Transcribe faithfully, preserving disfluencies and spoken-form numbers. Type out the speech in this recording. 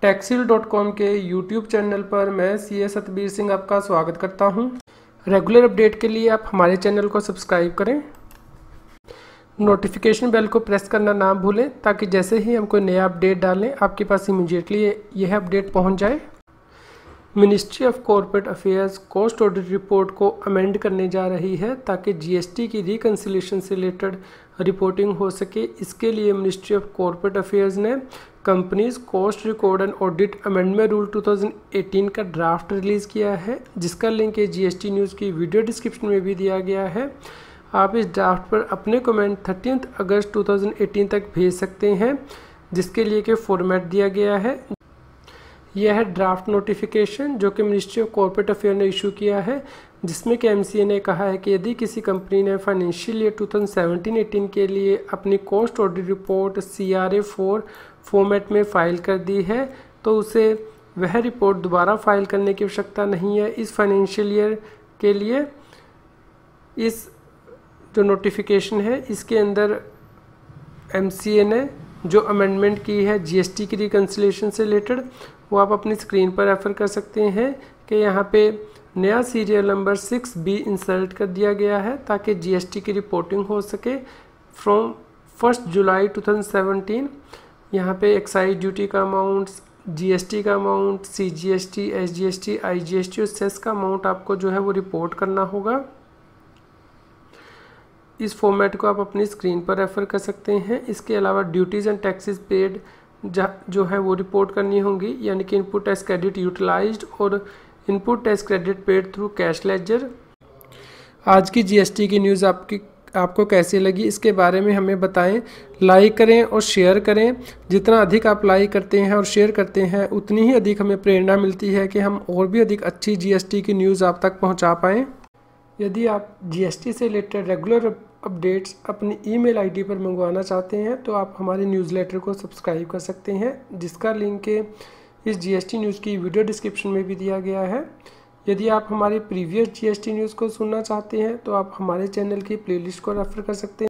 टैक्सील dot com के YouTube channel पर मैं सी ए सतबीर सिंह आपका स्वागत करता हूं। रेगुलर अपडेट के लिए आप हमारे चैनल को सब्सक्राइब करें, नोटिफिकेशन बेल को प्रेस करना ना भूलें ताकि जैसे ही हम कोई नया अपडेट डालें आपके पास इमीडिएटली यह अपडेट पहुंच जाए। Ministry of corporate affairs cost audit report को अमेंड करने जा रही है ताकि जीएसटी की रिकन्सिलेशन से रिलेटेड रिपोर्टिंग हो सके। इसके लिए मिनिस्ट्री ऑफ कॉर्पोरेट अफेयर्स ने companies cost record and audit amendment rule दो हज़ार अठारह का ड्राफ्ट रिलीज़ किया है, जिसका लिंक है जीएसटी न्यूज़ की वीडियो डिस्क्रिप्शन में भी दिया गया है। आप इस ड्राफ्ट पर अपने कमेंट तीस अगस्त दो हज़ार अठारह तक भेज सकते हैं, जिसके लिए कि फॉर्मेट दिया गया है। यह है ड्राफ्ट नोटिफिकेशन जो कि मिनिस्ट्री ऑफ कॉर्पोरेट अफेयर ने इशू किया है, जिसमें कि एमसीए ने कहा है कि यदि किसी कंपनी ने फाइनेंशियल ईयर दो हज़ार सत्रह अठारह के लिए अपनी cost audit report C R A four format में फ़ाइल कर दी है तो उसे वह रिपोर्ट दोबारा फाइल करने की आवश्यकता नहीं है। इस फाइनेंशियल ईयर के लिए इस जो नोटिफिकेशन है इसके अंदर एमसीए ने जो अमेंडमेंट की है जीएसटी की रिकन्सिलेशन से रिलेटेड, वो आप अपनी स्क्रीन पर रेफर कर सकते हैं कि यहाँ पे नया serial number six B insert कर दिया गया है ताकि जीएसटी की रिपोर्टिंग हो सके फ्रॉम फर्स्ट जुलाई दो हज़ार सत्रह। यहाँ पे एक्साइज ड्यूटी का अमाउंट, जीएसटी का अमाउंट, सीजीएसटी, एसजीएसटी, आईजीएसटी और सेस का अमाउंट आपको जो है वो रिपोर्ट करना होगा। इस फॉर्मेट को आप अपनी स्क्रीन पर रेफर कर सकते हैं। इसके अलावा ड्यूटीज़ एंड टैक्सेस पेड जो है वो रिपोर्ट करनी होंगी, यानी कि इनपुट टैक्स क्रेडिट यूटिलाइज्ड और input tax credit paid through cash ledger. आज की जीएसटी की न्यूज़ आपकी आपको कैसी लगी इसके बारे में हमें बताएं। लाइक करें और शेयर करें। जितना अधिक आप लाइक करते हैं और शेयर करते हैं उतनी ही अधिक हमें प्रेरणा मिलती है कि हम और भी अधिक अच्छी जीएसटी की न्यूज़ आप तक पहुंचा पाएँ। यदि आप जीएसटी से रिलेटेड रेगुलर अपडेट्स अपनी ईमेल आईडी पर मंगवाना चाहते हैं तो आप हमारे न्यूज़लेटर को सब्सक्राइब कर सकते हैं, जिसका लिंक इस जीएसटी न्यूज़ की वीडियो डिस्क्रिप्शन में भी दिया गया है। यदि आप हमारी प्रीवियस जीएसटी न्यूज़ को सुनना चाहते हैं तो आप हमारे चैनल की प्लेलिस्ट को रेफर कर सकते हैं।